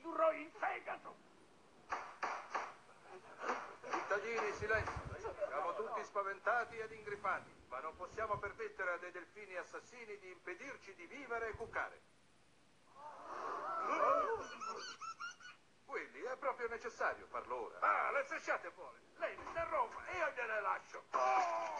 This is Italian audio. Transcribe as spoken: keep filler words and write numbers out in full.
ridurrò in fegato. Cittadini, silenzio. Siamo tutti spaventati ed ingrippati, ma non possiamo permettere a dei delfini assassini di impedirci di vivere e cuccare. Willy, è proprio necessario farlo ora. Ah, le strisciate fuori. Lei mi interrompa e io gliele lascio. Oh!